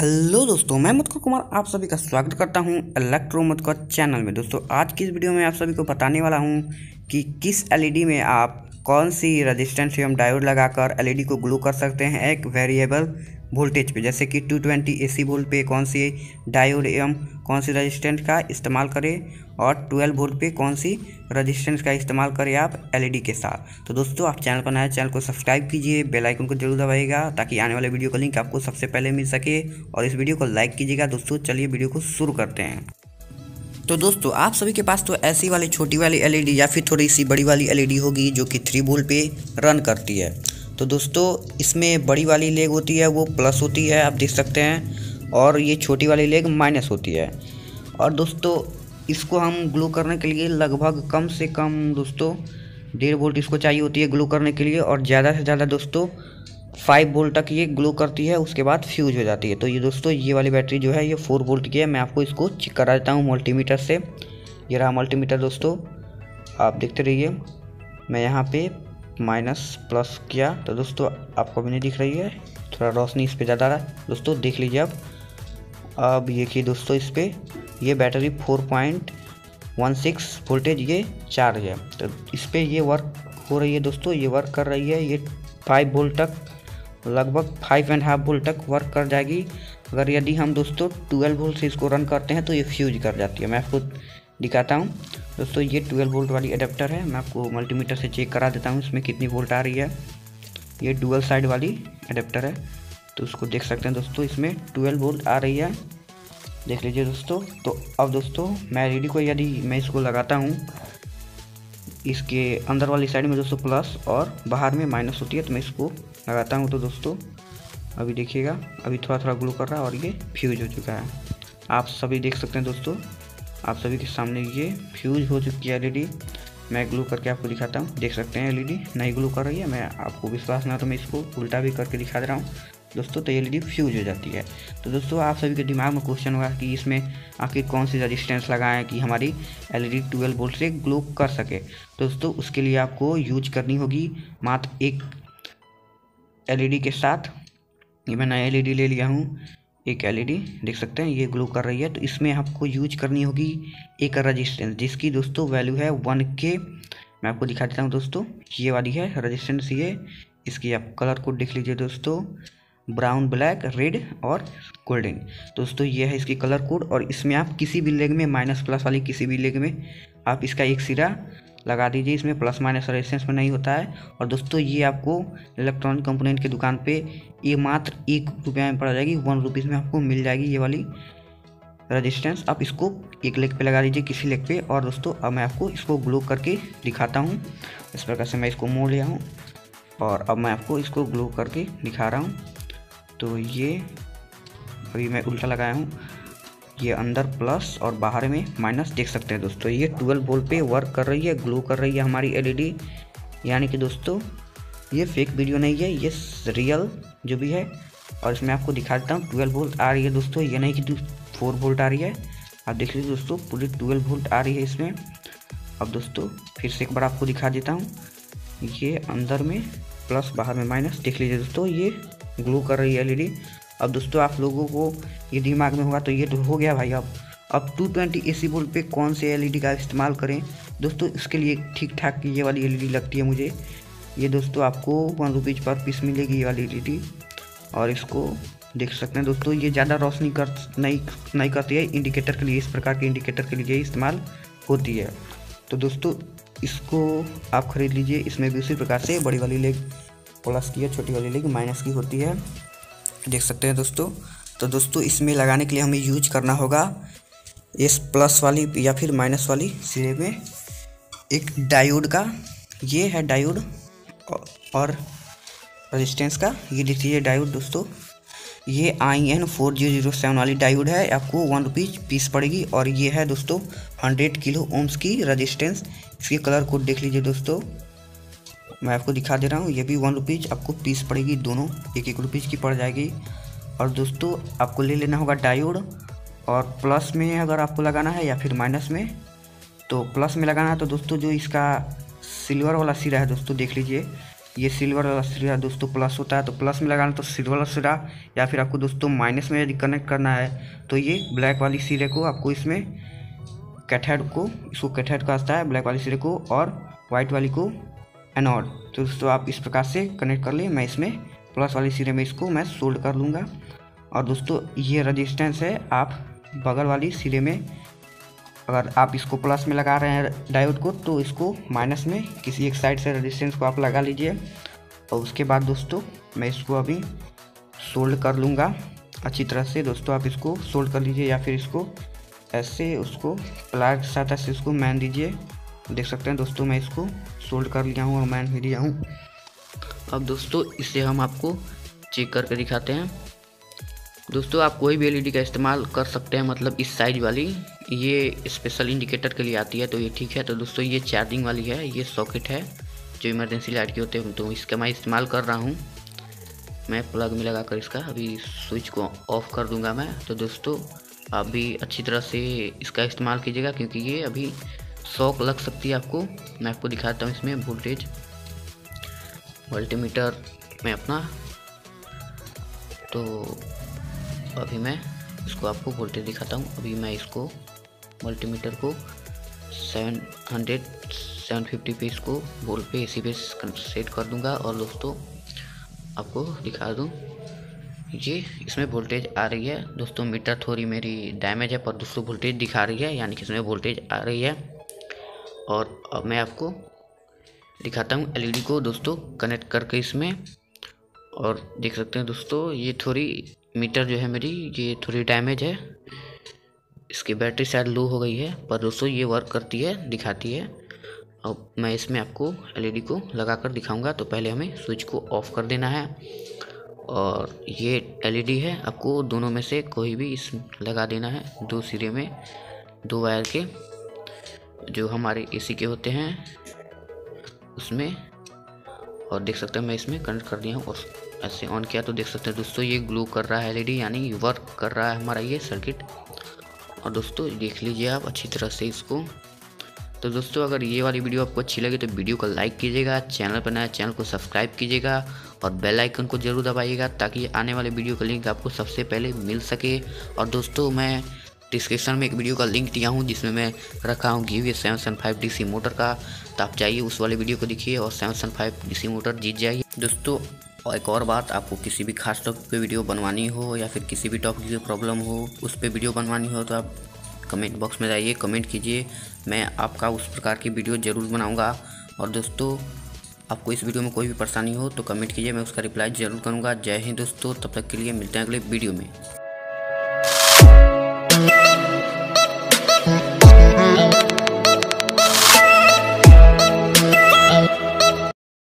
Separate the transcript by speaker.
Speaker 1: Hello दोस्तों, मैं मुत्कुर कुमार आप सभी का स्वागत करता हूं इलेक्ट्रो मुत्कुर चैनल में। दोस्तों आज की इस वीडियो में आप सभी को बताने वाला हूं कि किस एलईडी में आप कौन सी रेजिस्टेंस एवं डायोड लगाकर एलईडी को ग्लो कर सकते हैं एक वेरिएबल वोल्टेज पे, जैसे कि 220 एसी वोल्ट पे कौन सी डायोड एवं कौन सी रेजिस्टेंस का इस्तेमाल करें और 12 वोल्ट पे कौन सी रेजिस्टेंस का इस्तेमाल करें आप एलईडी के साथ। तो दोस्तों आप चैनल पर नए चैनल को सब्सक्राइब कीजिए, बेल आइकन को जरूर दबाइएगा ताकि आने वाले वीडियो का लिंक आपको सबसे पहले मिल सके, और इस वीडियो को लाइक कीजिएगा। दोस्तों चलिए वीडियो को शुरू करते हैं। तो दोस्तों आप सभी के पास तो ऐसी वाली छोटी वाली एलईडी या फिर थोड़ी सी बड़ी वाली एलईडी होगी जो कि 3 वोल्ट पे रन करती है। तो दोस्तों इसमें बड़ी वाली लेग होती है वो प्लस होती है, आप देख सकते हैं, और ये छोटी वाली लेग माइनस होती है। और दोस्तों इसको हम ग्लो करने के लिए लगभग कम से कम दोस्तों 1.5 वोल्ट इसको चाहिए होती है ग्लो करने के लिए, और ज़्यादा से ज़्यादा दोस्तों 5 वोल्ट तक ये ग्लो करती है, उसके बाद फ्यूज हो जाती है। तो ये दोस्तों ये वाली बैटरी जो है ये 4 वोल्ट की है। मैं आपको इसको चेक करा देता हूँ मल्टीमीटर से। ये रहा मल्टीमीटर दोस्तों, आप देखते रहिए। मैं यहाँ पे माइनस प्लस किया तो दोस्तों आपको भी नहीं दिख रही है, थोड़ा रोशनी इस पर ज़्यादा रहा है। दोस्तों देख लीजिए अब ये कि दोस्तों इस पर ये बैटरी 4.16 वोल्टेज ये चार्ज है, तो इस पर ये वर्क हो रही है दोस्तों, ये वर्क कर रही है। ये 5 वोल्ट तक, लगभग 5.5 वोल्ट तक वर्क कर जाएगी। अगर यदि हम दोस्तों 12 वोल्ट से इसको रन करते हैं तो ये फ्यूज कर जाती है। मैं आपको दिखाता हूँ दोस्तों, ये 12 वोल्ट वाली अडेप्टर है। मैं आपको मल्टीमीटर से चेक करा देता हूँ इसमें कितनी वोल्ट आ रही है। ये डुअल साइड वाली अडेप्टर है, तो उसको देख सकते हैं दोस्तों, इसमें 12 वोल्ट आ रही है, देख लीजिए दोस्तों। तो अब दोस्तों मैं एलईडी को यदि मैं इसको लगाता हूँ, इसके अंदर वाली साइड में दोस्तों प्लस और बाहर में माइनस होती है, तो मैं इसको लगाता हूँ तो दोस्तों अभी देखिएगा, अभी थोड़ा थोड़ा ग्लो कर रहा है और ये फ्यूज हो चुका है। आप सभी देख सकते हैं दोस्तों, आप सभी के सामने ये फ्यूज हो चुकी है एलईडी। मैं ग्लो करके आपको दिखाता हूँ, देख सकते हैं एलईडी नहीं ग्लो कर रही है। मैं आपको विश्वास ना तो मैं इसको उल्टा भी करके दिखा दे रहा हूँ दोस्तों, तो एलईडी फ्यूज हो जाती है। तो दोस्तों आप सभी के दिमाग में क्वेश्चन होगा कि इसमें आखिर कौन सी रेजिस्टेंस लगाएं कि हमारी एलईडी 12 वोल्ट से ग्लो कर सके। तो दोस्तों उसके लिए आपको यूज करनी होगी मात्र एक एलईडी के साथ। ये मैं नया एलईडी ले लिया हूँ, एक एलईडी देख सकते हैं ये ग्लो कर रही है। तो इसमें आपको यूज करनी होगी एक रेजिस्टेंस जिसकी दोस्तों वैल्यू है 1K। मैं आपको दिखा देता हूँ दोस्तों, ये वाली है रेजिस्टेंस। ये इसकी आप कलर कोड देख लीजिए दोस्तों, ब्राउन, ब्लैक, रेड और गोल्डन। दोस्तों ये है इसकी कलर कोड, और इसमें आप किसी भी लेग में माइनस प्लस वाली किसी भी लेग में आप इसका एक सिरा लगा दीजिए। इसमें प्लस माइनस रेजिस्टेंस में नहीं होता है। और दोस्तों ये आपको इलेक्ट्रॉनिक कंपोनेंट की दुकान पे ये मात्र 1 रुपया में पड़ जाएगी, 1 रुपीज़ में आपको मिल जाएगी ये वाली रेजिस्टेंस। आप इसको एक लेग पे लगा दीजिए, किसी लेग पे। और दोस्तों अब मैं आपको इसको ग्लो करके दिखाता हूँ। इस प्रकार से मैं इसको मोड़ लिया हूँ और अब मैं आपको इसको ग्लो करके दिखा रहा हूँ। तो ये अभी मैं उल्टा लगाया हूँ, ये अंदर प्लस और बाहर में माइनस देख सकते हैं दोस्तों। ये 12 वोल्ट पे वर्क कर रही है, ग्लो कर रही है हमारी एलईडी। यानी कि दोस्तों ये फेक वीडियो नहीं है, ये रियल जो भी है। और इसमें आपको दिखा देता हूँ 12 वोल्ट आ रही है दोस्तों, ये नहीं कि 4 वोल्ट आ रही है। आप देख लीजिए दोस्तों पूरी 12 वोल्ट आ रही है इसमें। अब दोस्तों फिर से एक बार आपको दिखा देता हूँ, ये अंदर में प्लस बाहर में माइनस देख लीजिए दोस्तों, ये ग्लो कर रही है एलईडी। अब दोस्तों आप लोगों को ये दिमाग में होगा तो ये तो हो गया भाई, अब 220 एसी वोल्ट पे कौन से एलईडी का इस्तेमाल करें। दोस्तों इसके लिए ठीक ठाक ये वाली एलईडी लगती है मुझे। ये दोस्तों आपको 1 रुपीज़ पर पीस मिलेगी ये वाली एलईडी। और इसको देख सकते हैं दोस्तों, ये ज़्यादा रोशनी नहीं करती है। इंडिकेटर के लिए, इस प्रकार के इंडिकेटर के लिए इस्तेमाल होती है। तो दोस्तों इसको आप ख़रीद लीजिए। इसमें भी उसी प्रकार से बड़ी वाली लेग प्लस की है, छोटी वाली लेग माइनस की होती है, देख सकते हैं दोस्तों। तो दोस्तों इसमें लगाने के लिए हमें यूज करना होगा इस प्लस वाली या फिर माइनस वाली सिरे में एक डायोड का, ये है डायोड, और रेजिस्टेंस का ये देखिए डायोड दोस्तों, ये IN4007 वाली डायोड है, आपको 1 रुपीज़ पीस पड़ेगी। और ये है दोस्तों 100 किलो ओम्स की रेजिस्टेंस। इसकी कलर कोड देख लीजिए दोस्तों, मैं आपको दिखा दे रहा हूँ। ये भी 1 रुपीज़ आपको पीस पड़ेगी, दोनों 1-1 रुपीज़ की पड़ जाएगी। और दोस्तों आपको ले लेना होगा डायोड, और प्लस में अगर आपको लगाना है या फिर माइनस में, तो प्लस में लगाना है तो दोस्तों जो इसका सिल्वर वाला सिरा है दोस्तों देख लीजिए, ये सिल्वर वाला सिरा दोस्तों प्लस होता है, तो प्लस में लगाना तो सिल्वर वाला सिरा, या फिर आपको दोस्तों माइनस में यदि कनेक्ट करना है तो ये ब्लैक वाली सिरे को आपको इसमें कैथोड को, इसको कैथोड कहता है ब्लैक वाली सिरे को, और वाइट वाली को एनोड। तो दोस्तों आप इस प्रकार से कनेक्ट कर लिए। मैं इसमें प्लस वाली सिरे में इसको मैं सोल्ड कर लूँगा। और दोस्तों ये रेजिस्टेंस है, आप बगल वाली सिरे में अगर आप इसको प्लस में लगा रहे हैं डायोड को, तो इसको माइनस में किसी एक साइड से रेजिस्टेंस को आप लगा लीजिए। और उसके बाद दोस्तों मैं इसको अभी सोल्ड कर लूँगा अच्छी तरह से। दोस्तों आप इसको सोल्ड कर लीजिए, या फिर इसको ऐसे उसको प्लायर के साथ ऐसे इसको मैन दीजिए। देख सकते हैं दोस्तों मैं इसको सोल्ड कर लिया हूँ और मैन भी दिया हूँ। अब दोस्तों इसे हम आपको चेक करके दिखाते हैं। दोस्तों आप कोई भी एलईडी का इस्तेमाल कर सकते हैं, मतलब इस साइज वाली, ये स्पेशल इंडिकेटर के लिए आती है तो ये ठीक है। तो दोस्तों ये चार्जिंग वाली है, ये सॉकेट है जो इमरजेंसी लाइट के होते हैं, तो इसका मैं इस्तेमाल कर रहा हूँ। मैं प्लग में लगाकर इसका अभी स्विच को ऑफ कर दूंगा मैं। तो दोस्तों आप भी अच्छी तरह से इसका इस्तेमाल कीजिएगा, क्योंकि ये अभी शॉक लग सकती है आपको। मैं आपको दिखाता हूँ इसमें वोल्टेज मल्टीमीटर में अपना, तो अभी मैं इसको आपको वोल्टेज दिखाता हूँ। अभी मैं इसको मल्टीमीटर को 750 पे इसको वोल्ट पे AC पे सेट कर दूंगा। और दोस्तों आपको दिखा दूँ, ये इसमें वोल्टेज आ रही है। दोस्तों मीटर थोड़ी मेरी डैमेज है, पर दोस्तों वोल्टेज दिखा रही है, यानी कि इसमें वोल्टेज आ रही है। और अब मैं आपको दिखाता हूँ LED को दोस्तों कनेक्ट करके इसमें। और देख सकते हैं दोस्तों ये थोड़ी मीटर जो है मेरी, ये थोड़ी डैमेज है, इसकी बैटरी शायद लो हो गई है, पर दोस्तों ये वर्क करती है, दिखाती है। अब मैं इसमें आपको LED को लगाकर दिखाऊंगा। तो पहले हमें स्विच को ऑफ कर देना है, और ये LED है, आपको दोनों में से कोई भी इस लगा देना है, दो सिरे में, दो वायर के जो हमारे AC के होते हैं उसमें। और देख सकते हैं मैं इसमें कनेक्ट कर दिया हूँ और ऐसे ऑन किया तो देख सकते हैं दोस्तों ये ग्लो कर रहा है LED, यानी वर्क कर रहा है हमारा ये सर्किट। और दोस्तों देख लीजिए आप अच्छी तरह से इसको। तो दोस्तों अगर ये वाली वीडियो आपको अच्छी लगे तो वीडियो को लाइक कीजिएगा, चैनल पर नया चैनल को सब्सक्राइब कीजिएगा, और बेल आइकन को जरूर दबाइएगा, ताकि आने वाले वीडियो का लिंक आपको सबसे पहले मिल सके। और दोस्तों मैं डिस्क्रिप्शन में एक वीडियो का लिंक दिया हूँ, जिसमें मैं रखा हूँ गिव 775 DC मोटर का, तो आप जाइए उस वाले वीडियो को देखिए और 775 DC मोटर जीत जाइए। दोस्तों और एक और बात, आपको किसी भी खास टॉपिक पे वीडियो बनवानी हो, या फिर किसी भी टॉपिक की प्रॉब्लम हो उस पर वीडियो बनवानी हो, तो आप कमेंट बॉक्स में जाइए, कमेंट कीजिए, मैं आपका उस प्रकार की वीडियो ज़रूर बनाऊंगा। और दोस्तों आपको इस वीडियो में कोई भी परेशानी हो तो कमेंट कीजिए, मैं उसका रिप्लाई ज़रूर करूंगा। जय हिंद दोस्तों, तब तक के लिए मिलते हैं अगले वीडियो में।